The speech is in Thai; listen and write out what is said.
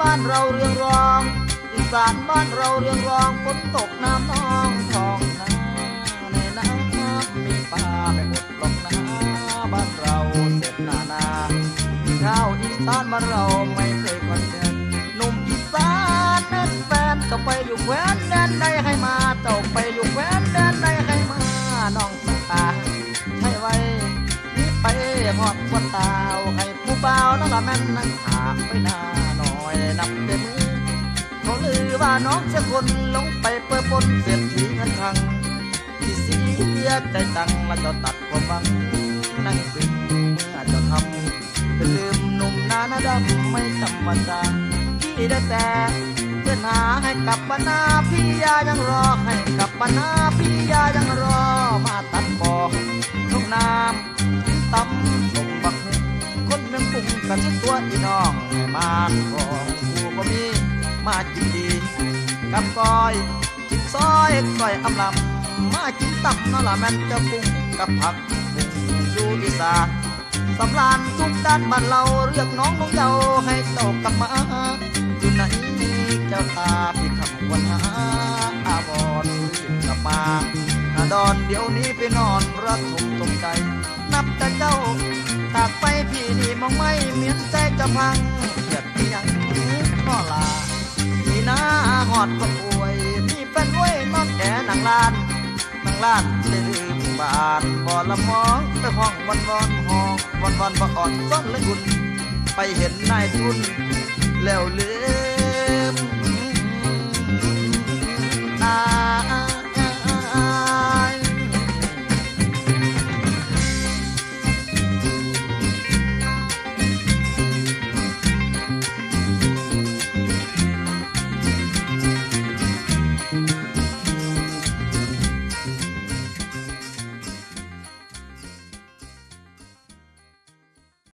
านเราเรืองรองอีสานบ้านเราเรืองรองฝนตกน้ำนองทองนาในน้ำมีปลาไม่หมดหรอกนะบ้านเราเสร็จนาข้าวอีสานบ้านเราไม่เคยคอนเทนหนุ่มอีสานนั่นแฟนจะไปอยู่แคว้นแดนใดให้มาเจ้าไปอยู่แคว้นแดนใดให้มาน้องสตาให้ไว้นี่ไปหอดกว่าตาวให้ผู้บ่าวนั่นละแม่นนั่งหาไปหน้าหน่อยนับเต็มมือเขาลือว่าน้องจะคนลงไปเปื้อปนเศรษฐีเงินทางที่เสียใจจังและจะตัดความหวังนั่งซึมเมื่อจะทำเป็นลืมหนุ่มหน้าดำไม่ธรรมดาที่ได้แต่เพื่อนหาให้กลับบ้านนาพี่ยายังรอให้กลับบ้านนาพี่ยายังรอมาตัดบ่อทุ่งน้ำตำส่งบักคนเมืองกรุงกันชิดตัวอีน้องให้มาของกูบ่มีมากินดีกับก้อยกินซอยก้อยอำลำมากินตับนั่นละแม่นจะปรุงกับผักบุ้งอยู่อีสานสำราญทุกด้านบ้านเราเรียกน้องน้องเจ้าให้เจ้ากลับมาอยู่ไหนเจ้าตาพี่คำวันหาอาบอนกลับมาดอนเดี๋ยวนี้ไปนอนรักผมตรงใจนับแต่เจ้าตากไปพี่นี่มองไม่เหมียนใจจะพังเกียดที่ยังนอลามีหน้าหอดคนป่วยมีแฟนไว้นอนแก่นางลานได้ลืมบานบ่ละมองไปห้องวันห้องวันบ่อ่อนซ้อนเลยคุณไปเห็นนายทุนแล้วลืม